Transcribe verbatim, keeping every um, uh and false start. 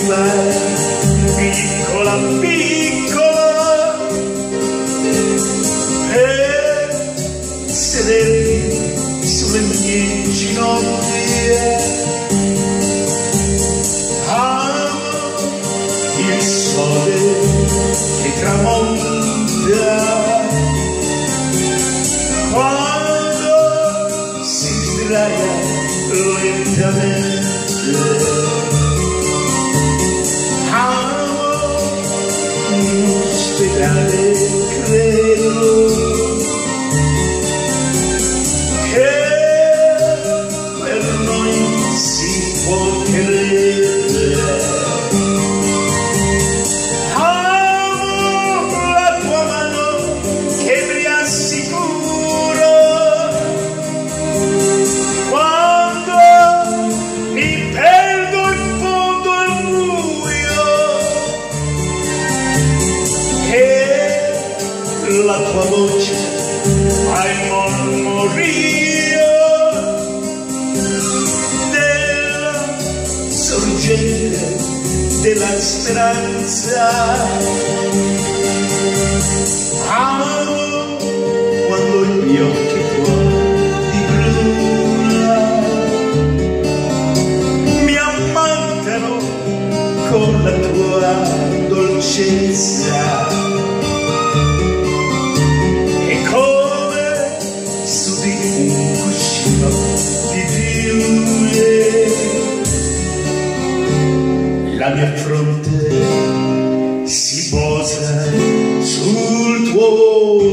fai, piccola piccola, per sedermi sulle mie ginocchia. Amo il sole che tramonta quando si sdraia lentamente. Amo un ospedale, credo che per noi si può credere. Amo la tua mano che mi assicura quando mi perdo in fondo al buio, e la tua voce ai mormorio della sorgente della speranza. Amo quando i miei occhi fuori bruna mi ammantano con la tua dolcezza, e come su di un cuscino di fiume la mia fronte si posa sul tuo